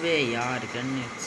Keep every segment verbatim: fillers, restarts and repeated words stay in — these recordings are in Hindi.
अबे यार ग्रेनेड्स।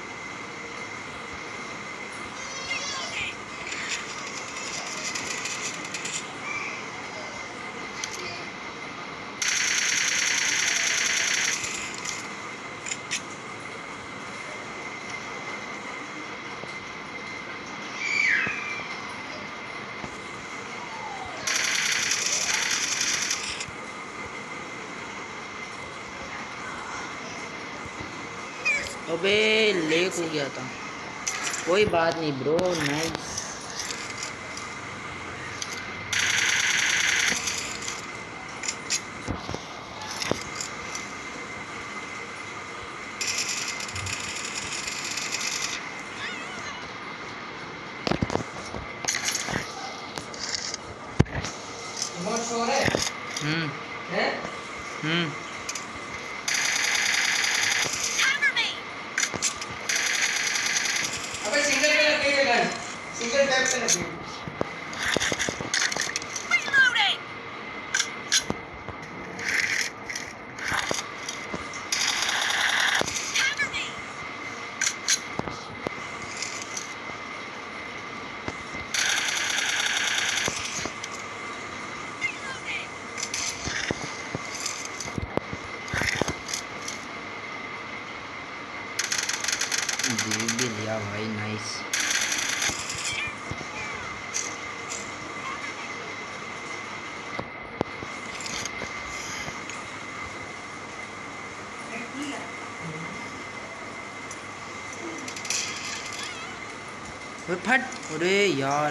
अबे लेक हो गया था। कोई बात नहीं ब्रो, नाइस। हम्म हम्म अबे सिंगल पे लगे गन, सिंगल टैप पे लगे। जीत भी लिया भाई, नाइस। फट, अरे यार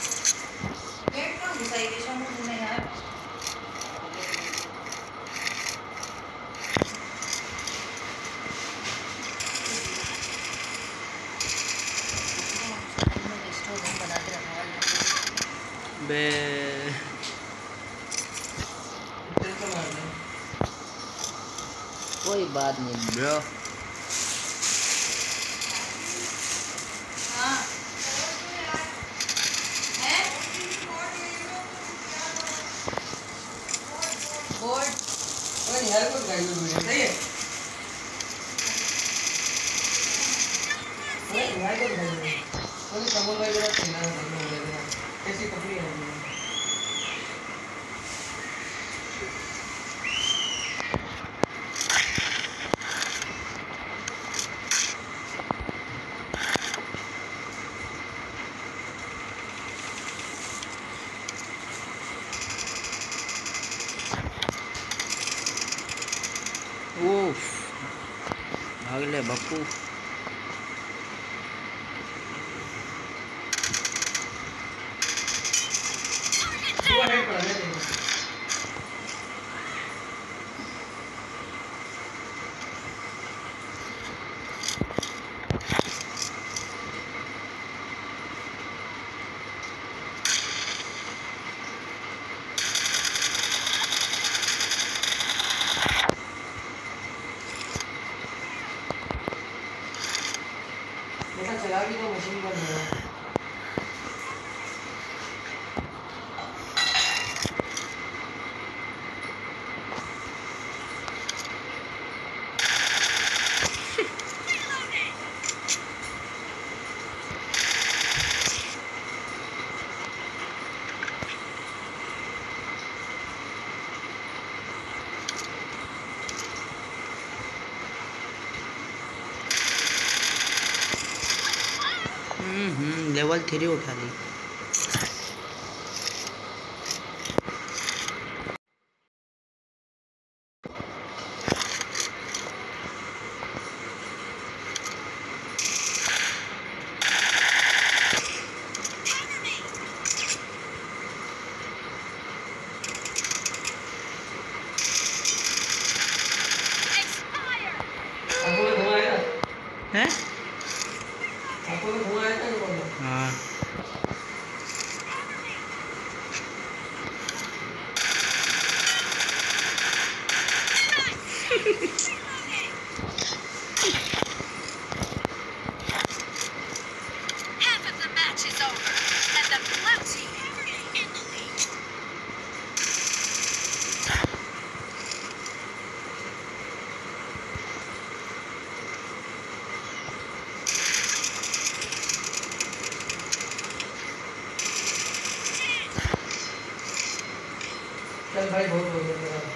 बे कोई बात नहीं ब्रो। ओए यार कोई गाइड वीडियो सही है। ओए यार कोई गाइड कोई कमल भाई जरा खेलना है, कैसी कंपनी है। ओफ, अगले बप्पू। ऐसा चला भी तो मशीन बंद हो गया। हम्म लेवल थ्री उठा ली। आपको तो धुआं आया हैं? आपको तो धुआं आया था कि बोलो। हाँ भाई बहुत हो गया तेरा।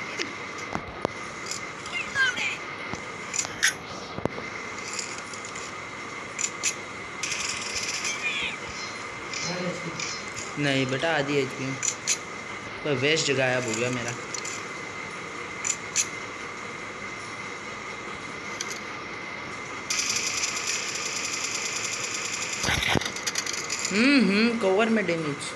नहीं बेटा आधी एच पी तो वेस्ट गायब हो गया मेरा। हम्म हम्म कवर में डैमेज।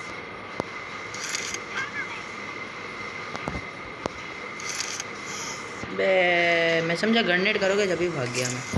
बे मैं समझा ग्रेनेड करोगे जब भी भाग गया मैं।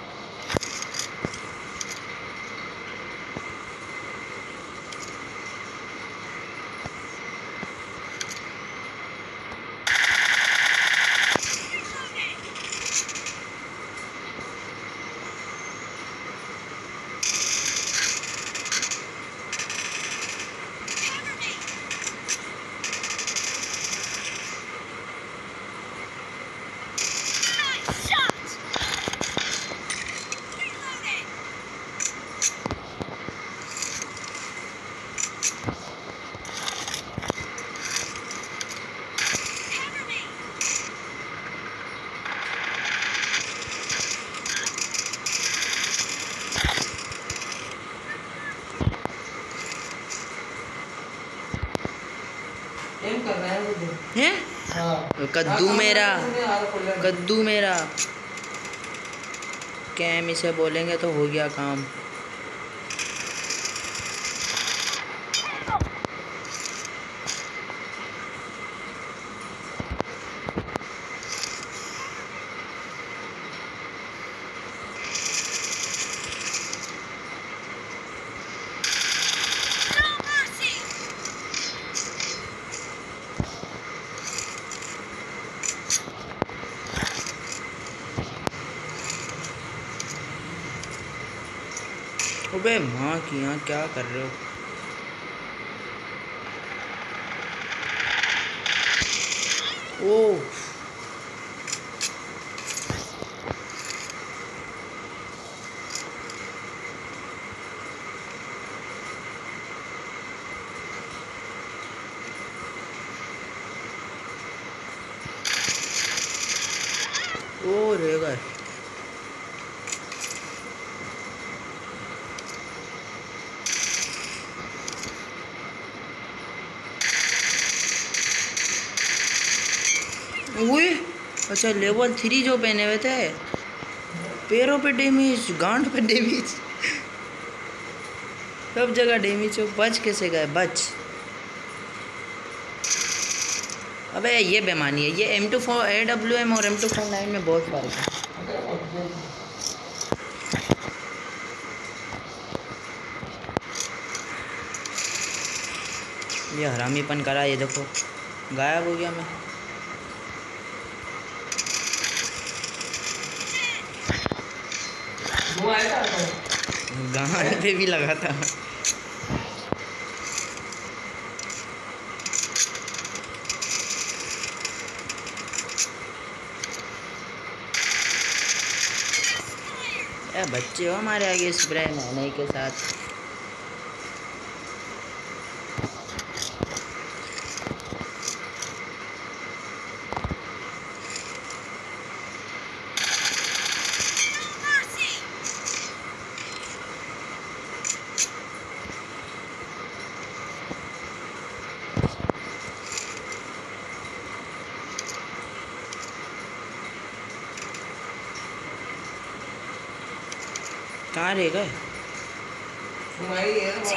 एम कर रहा है वो हैं? हाँ कद्दू मेरा कद्दू मेरा कैम इसे बोलेंगे तो हो गया काम। अबे माँ की यहाँ क्या कर रहे हो? ओह ओ रह गए। ओए अच्छा लेवल थ्री जो पहने हुए थे, पैरों पे डैमेज, गांड पे डैमेज, सब जगह डैमेज हो। बच कैसे गए? बच। अबे ये बेमानी है। ये M two four A W M और एम टू फोर नाइन में बहुत फर्क है। ये हरामीपन करा, ये देखो गायब हो गया मैं। वो आया था गांड पे भी लगा था। ए बच्चे हो हमारे आगे स्प्रे मारने के साथ। कहाँ रह गए? तुम्हारी है ना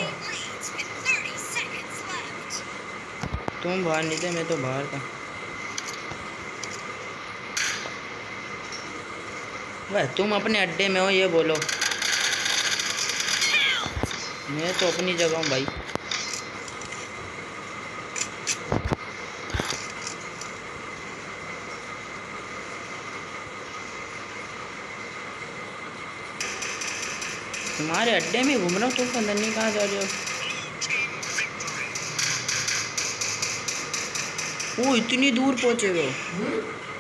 तुम बाहर नहीं थे, मैं तो बाहर था। वह तुम अपने अड्डे में हो ये बोलो। मैं तो अपनी जगह हूँ भाई। तुम्हारे अड्डे में घूम रहा हूँ, तुम अंदर नहीं कहाँ जा रहे हो? वो इतनी दूर पहुँचे हो?